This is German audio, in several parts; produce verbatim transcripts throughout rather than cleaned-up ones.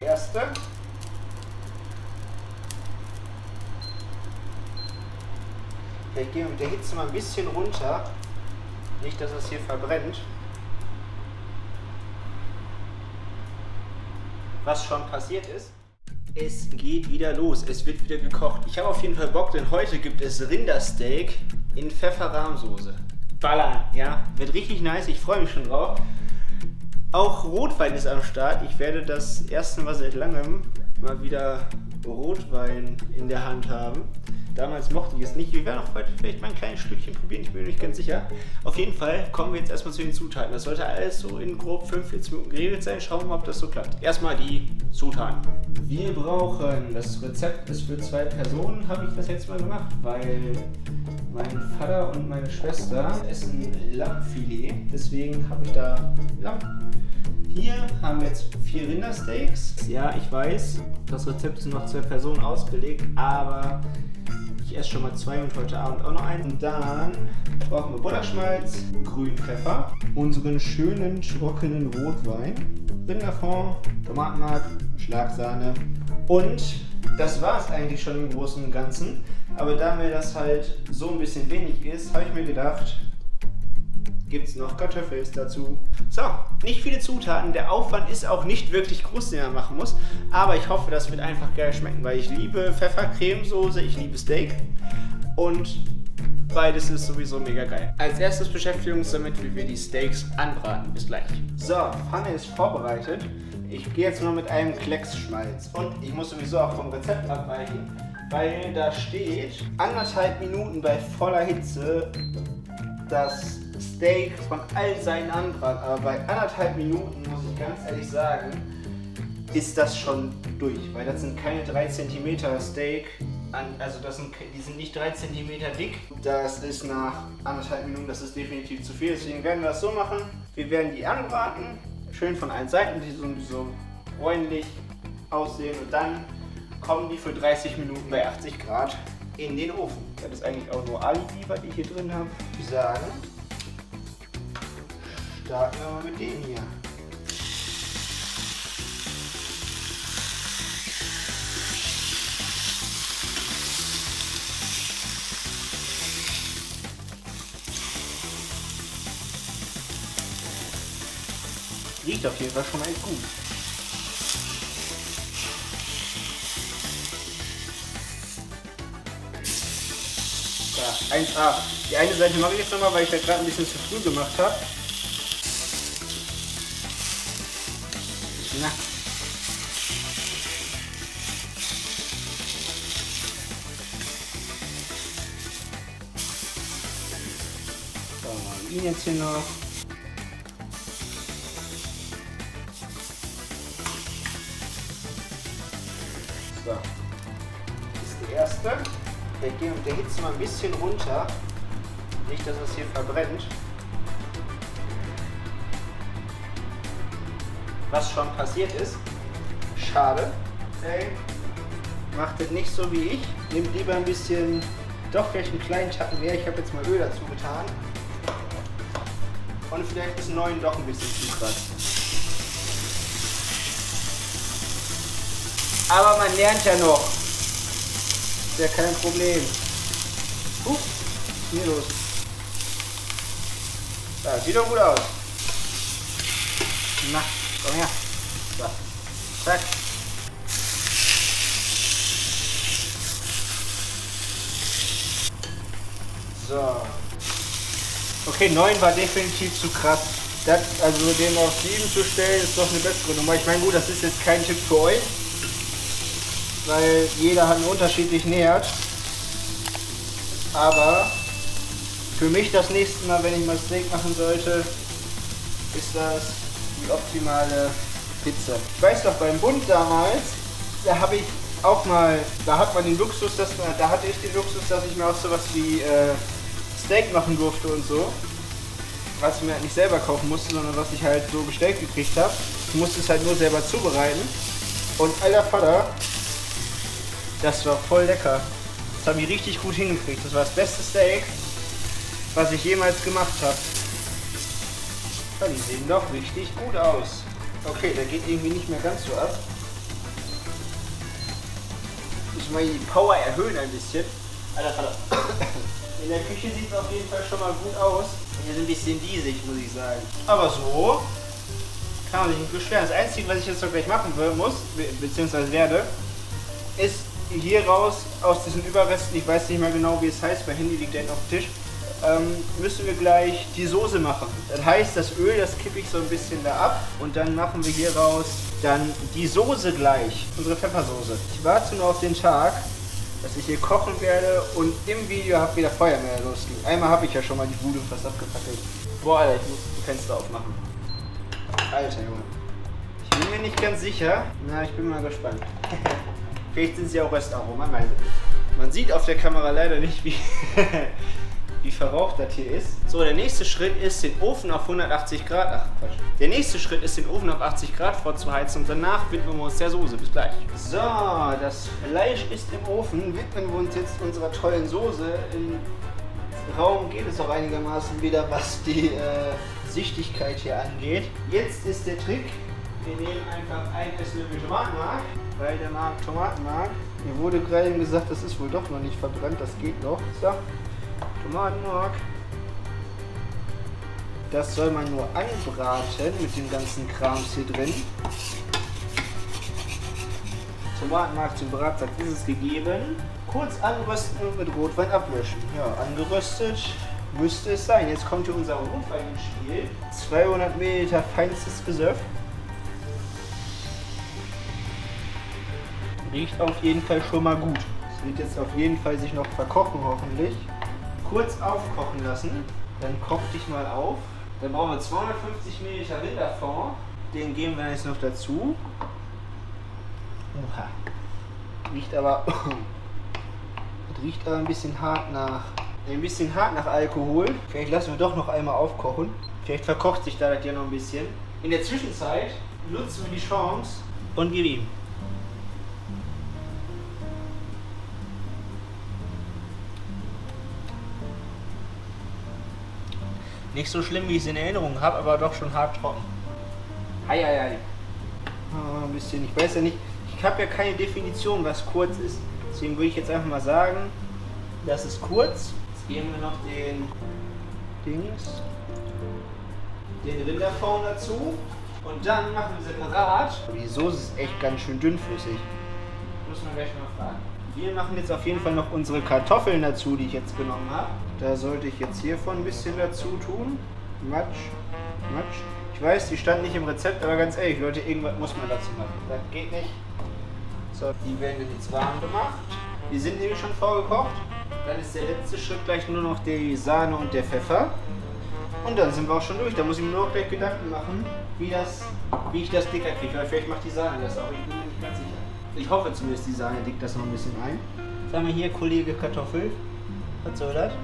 Erste. Ich gehe mit der Hitze mal ein bisschen runter. Nicht, dass es hier verbrennt. Was schon passiert ist. Es geht wieder los. Es wird wieder gekocht. Ich habe auf jeden Fall Bock, denn heute gibt es Rindersteak in Pfefferrahmsoße. Ballern, ja. Wird richtig nice. Ich freue mich schon drauf. Auch Rotwein ist am Start. Ich werde das erste Mal seit langem mal wieder Rotwein in der Hand haben. Damals mochte ich es nicht. Wir werden auch heute vielleicht mal ein kleines Stückchen probieren. Ich bin mir nicht ganz sicher. Auf jeden Fall kommen wir jetzt erstmal zu den Zutaten. Das sollte alles so in grob fünfundvierzig Minuten geregelt sein. Schauen wir mal, ob das so klappt. Erstmal die Zutaten. Wir brauchen, das Rezept ist für zwei Personen, habe ich das jetzt mal gemacht, weil mein Vater und meine Schwester essen Lammfilet. Deswegen habe ich da Lamm. Hier haben wir jetzt vier Rindersteaks. Ja, ich weiß, das Rezept ist noch zwei Personen ausgelegt, aber ich esse schon mal zwei und heute Abend auch noch einen. Und dann brauchen wir Butterschmalz, Grünpfeffer, unseren schönen trockenen Rotwein, Rinderfond, Tomatenmark, Schlagsahne und das war es eigentlich schon im Großen und Ganzen. Aber da mir das halt so ein bisschen wenig ist, habe ich mir gedacht, gibt es noch Kartoffeln dazu. So, nicht viele Zutaten. Der Aufwand ist auch nicht wirklich groß, den man machen muss. Aber ich hoffe, das wird einfach geil schmecken, weil ich liebe Pfeffercremesoße, ich liebe Steak. Und beides ist sowieso mega geil. Als erstes beschäftigen wir uns damit, wie wir die Steaks anbraten. Bis gleich. So, Pfanne ist vorbereitet. Ich gehe jetzt mal mit einem Klecksschmalz. Und ich muss sowieso auch vom Rezept abweichen, weil da steht, anderthalb Minuten bei voller Hitze das Steak von all seinen Anbraten, aber bei anderthalb Minuten, muss ich ganz ehrlich sagen, ist das schon durch, weil das sind keine drei Zentimeter Steak, also das sind, die sind nicht drei Zentimeter dick, das ist nach anderthalb Minuten, das ist definitiv zu viel, deswegen werden wir das so machen, wir werden die anbraten, schön von allen Seiten, die so, so bräunlich aussehen und dann kommen die für dreißig Minuten bei achtzig Grad in den Ofen. Das ist eigentlich auch nur Alibi, was ich hier drin habe. Ich sage, starten wir mal mit dem hier. Riecht auf jeden Fall schon mal echt gut. Ja, eins A. Die eine Seite mache ich jetzt nochmal, weil ich das gerade ein bisschen zu früh gemacht habe. Na. So, ihn jetzt hier noch. So, das ist der erste. Ich gehe mit der Hitze mal ein bisschen runter. Nicht, dass es hier verbrennt. Was schon passiert ist. Schade. Ey, macht das nicht so wie ich. Nehmt lieber ein bisschen, doch vielleicht einen kleinen Tacken mehr. Ich habe jetzt mal Öl dazu getan. Und vielleicht ist neun doch ein bisschen zu krass. Aber man lernt ja noch. Ist ja kein Problem. Uh, was ist hier los? Ja, sieht doch gut aus. Na, komm her. So. Zack. So. Okay, neun war definitiv zu krass. Das, also den auf sieben zu stellen, ist doch eine bessere Nummer. Ich meine, gut, das ist jetzt kein Tipp für euch, weil jeder hat einen unterschiedlichen Herd. Aber für mich das nächste Mal, wenn ich mal Steak machen sollte, ist das die optimale Hitze. Ich weiß doch, beim Bund damals, da habe ich auch mal, da hat man den Luxus, dass man, da hatte ich den Luxus, dass ich mir auch sowas wie äh, Steak machen durfte und so. Was ich mir halt nicht selber kaufen musste, sondern was ich halt so bestellt gekriegt habe. Ich musste es halt nur selber zubereiten. Und alter Vater, das war voll lecker. Das habe ich richtig gut hingekriegt. Das war das beste Steak, was ich jemals gemacht habe. Ja, die sehen doch richtig gut aus. Okay, der geht irgendwie nicht mehr ganz so ab. Muss mal die Power erhöhen ein bisschen. Alter, Alter. In der Küche sieht es auf jeden Fall schon mal gut aus. Hier ist ein bisschen diesig, muss ich sagen. Aber so kann man sich nicht beschweren. Das Einzige, was ich jetzt noch gleich machen muss, be beziehungsweise werde, ist hier raus aus diesen Überresten, ich weiß nicht mal genau, wie es heißt, mein Handy liegt da hinten auf dem Tisch, ähm, müssen wir gleich die Soße machen. Das heißt, das Öl, das kippe ich so ein bisschen da ab und dann machen wir hier raus dann die Soße gleich, unsere Pfeffersoße. Ich warte nur auf den Tag, dass ich hier kochen werde und im Video habe wieder Feuerwehr losgehen. Einmal habe ich ja schon mal die Bude fast abgefackelt. Boah, Alter, ich muss die Fenster aufmachen. Alter Junge. Ich bin mir nicht ganz sicher. Na, ich bin mal gespannt. Vielleicht sind sie auch Röstaromen, man weiß es nicht. Man sieht auf der Kamera leider nicht, wie, wie verraucht das hier ist. So, der nächste Schritt ist, den Ofen auf hundertachtzig Grad, ach Quatsch. Der nächste Schritt ist, den Ofen auf achtzig Grad vorzuheizen und danach widmen wir uns der Soße. Bis gleich. So, das Fleisch ist im Ofen. Widmen wir uns jetzt unserer tollen Soße. Im Raum geht es auch einigermaßen wieder, was die äh, Sichtigkeit hier angeht. Jetzt ist der Trick. Wir nehmen einfach ein Esslöffel Tomatenmark, weil der mag Tomatenmark. Mir wurde gerade gesagt, das ist wohl doch noch nicht verbrannt, das geht noch. So, Tomatenmark. Das soll man nur anbraten mit dem ganzen Krams hier drin. Tomatenmark zum Bratsack ist es gegeben. Kurz anrösten und mit Rotwein ablöschen. Ja, angeröstet müsste es sein. Jetzt kommt hier unser Rotwein ins Spiel. zweihundert Milliliter feinstes Gesöff. Riecht auf jeden Fall schon mal gut. Es wird jetzt auf jeden Fall sich noch verkochen, hoffentlich. Kurz aufkochen lassen. Dann koch dich mal auf. Dann brauchen wir zweihundertfünfzig Milliliter Rinderfond. Den geben wir jetzt noch dazu. Oha. Riecht aber, riecht aber ein bisschen hart nach, ein bisschen hart nach Alkohol. Vielleicht lassen wir doch noch einmal aufkochen. Vielleicht verkocht sich da das ja noch ein bisschen. In der Zwischenzeit nutzen wir die Chance und gib ihm. Nicht so schlimm, wie ich es in Erinnerung habe, aber doch schon hart trocken. Eieiei. Oh, ein bisschen, ich weiß ja nicht, ich habe ja keine Definition, was kurz ist. Deswegen würde ich jetzt einfach mal sagen, das ist kurz. Jetzt geben wir noch den Dings, den Rinderfond dazu. Und dann machen wir separat. Die Soße ist echt ganz schön dünnflüssig. Muss man gleich mal fragen. Wir machen jetzt auf jeden Fall noch unsere Kartoffeln dazu, die ich jetzt genommen habe. Da sollte ich jetzt hiervon ein bisschen dazu tun. Matsch, Matsch. Ich weiß, die stand nicht im Rezept, aber ganz ehrlich, Leute, irgendwas muss man dazu machen. Das geht nicht. So, die werden jetzt warm gemacht. Die sind nämlich schon vorgekocht. Dann ist der letzte Schritt gleich nur noch die Sahne und der Pfeffer. Und dann sind wir auch schon durch. Da muss ich mir nur noch gleich Gedanken machen, wie, das, wie ich das dicker kriege. Oder vielleicht macht die Sahne das auch. Ich bin mir nicht ganz sicher. Ich hoffe zumindest, die Sahne dickt das noch ein bisschen ein. Jetzt haben wir hier Kollege Kartoffel. Was soll das?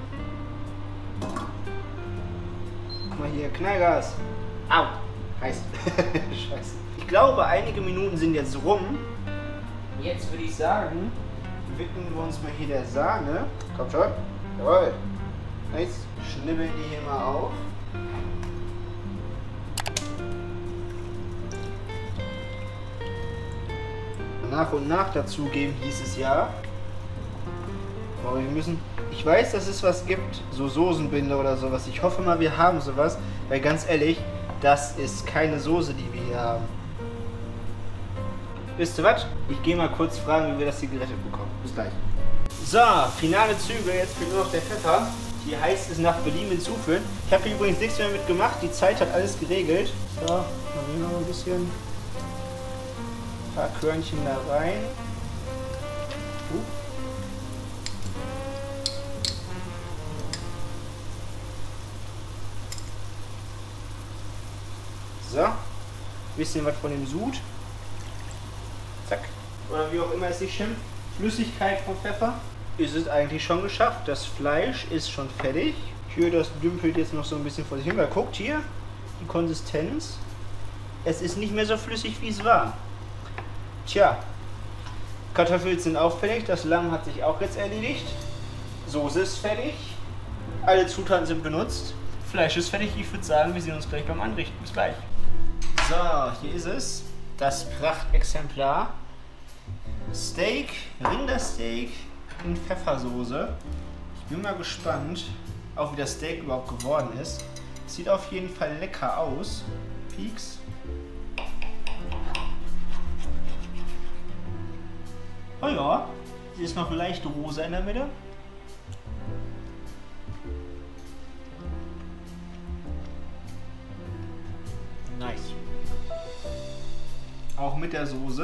Guck mal hier, Knallgas. Au! Heiß. Scheiße. Ich glaube, einige Minuten sind jetzt rum. Jetzt würde ich sagen, widmen wir uns mal hier der Sahne. Kommt schon. Jawohl. Nice. Schnibbeln die hier mal auf. Nach und nach dazugeben, hieß es ja. Aber wir müssen. Ich weiß, dass es was gibt, so Soßenbinder oder sowas. Ich hoffe mal, wir haben sowas, weil ganz ehrlich, das ist keine Soße, die wir hier haben. Wisst ihr was? Ich gehe mal kurz fragen, wie wir das hier gerettet bekommen. Bis gleich. So, finale Züge. Jetzt fehlt nur noch der Pfeffer. Hier heißt es nach Belieben hinzufügen. Ich habe hier übrigens nichts mehr mit gemacht. Die Zeit hat alles geregelt. So, dann nehmen wir noch ein bisschen. Ein paar Körnchen da rein. Uh. So, ein bisschen was von dem Sud. Zack. Oder wie auch immer es sich schimpft. Flüssigkeit vom Pfeffer. Ist es eigentlich schon geschafft. Das Fleisch ist schon fertig. Hier, das dümpelt jetzt noch so ein bisschen vor sich hin. Weil guckt hier, die Konsistenz. Es ist nicht mehr so flüssig, wie es war. Tja, Kartoffeln sind auch fertig. Das Lamm hat sich auch jetzt erledigt. Soße ist fertig. Alle Zutaten sind benutzt. Fleisch ist fertig. Ich würde sagen, wir sehen uns gleich beim Anrichten. Bis gleich. So, hier ist es. Das Prachtexemplar. Steak, Rindersteak in Pfeffersoße. Ich bin mal gespannt, auch wie das Steak überhaupt geworden ist. Sieht auf jeden Fall lecker aus. Pieks. Oh ja, sie ist noch leicht rosa in der Mitte. Nice. Auch mit der Soße.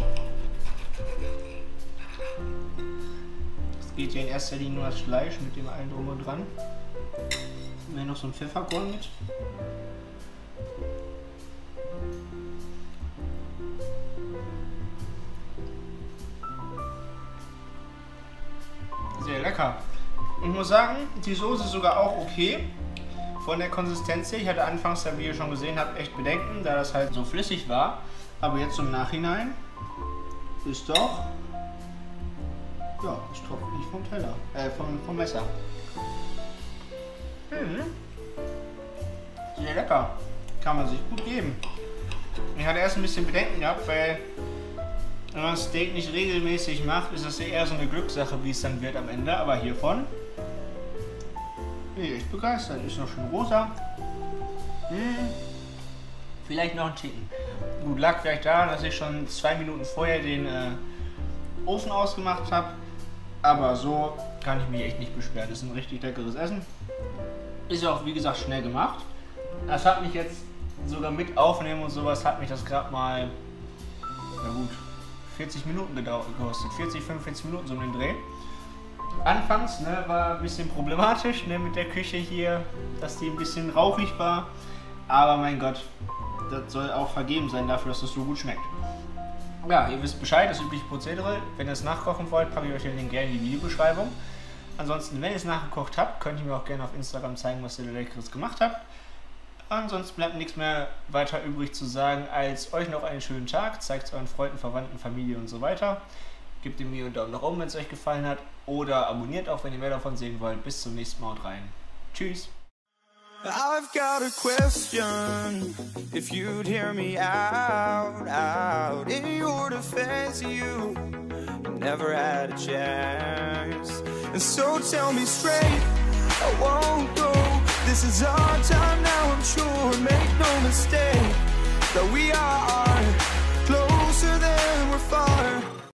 Es geht ja in erster Linie nur das Fleisch mit dem allen drum und dran. Und dann noch so ein Pfefferkorn mit. Sehr lecker. Ich muss sagen, die Soße ist sogar auch okay. Von der Konsistenz her, ich hatte anfangs, wie ihr schon gesehen habt, echt Bedenken, da das halt so flüssig war. Aber jetzt im Nachhinein ist doch, ja, es tropft nicht vom Teller, äh, vom, vom Messer. Mhm. Sehr lecker, kann man sich gut geben. Ich hatte erst ein bisschen Bedenken gehabt, weil wenn man Steak nicht regelmäßig macht, ist das ja eher so eine Glückssache, wie es dann wird am Ende. Aber hiervon bin ich echt begeistert. Ist noch schön rosa. Hm. Vielleicht noch ein Ticken. Gut, lag vielleicht daran, dass ich schon zwei Minuten vorher den äh, Ofen ausgemacht habe. Aber so kann ich mich echt nicht beschweren. Das ist ein richtig leckeres Essen. Ist ja auch, wie gesagt, schnell gemacht. Das hat mich jetzt sogar mit Aufnehmen und sowas, hat mich das gerade mal, na gut, vierzig Minuten gedauert, gekostet. vierzig, fünfundvierzig Minuten so um den Dreh. Anfangs ne, war ein bisschen problematisch ne, mit der Küche hier, dass die ein bisschen rauchig war. Aber mein Gott, das soll auch vergeben sein dafür, dass das so gut schmeckt. Ja, ihr wisst Bescheid, das übliche Prozedere. Wenn ihr es nachkochen wollt, packe ich euch den Link gerne in die Videobeschreibung. Ansonsten, wenn ihr es nachgekocht habt, könnt ihr mir auch gerne auf Instagram zeigen, was ihr da Leckeres gemacht habt. Ansonsten bleibt nichts mehr weiter übrig zu sagen, als euch noch einen schönen Tag. Zeigt es euren Freunden, Verwandten, Familie und so weiter. Gebt dem Video einen Daumen nach oben, wenn es euch gefallen hat. Oder abonniert auch, wenn ihr mehr davon sehen wollt. Bis zum nächsten Mal und rein. Tschüss. I've got a question, if you'd hear me out, out. In your defense, you never had a chance. And so tell me straight, I won't go. This is our time now, I'm sure. Make no mistake that we are closer than we're far.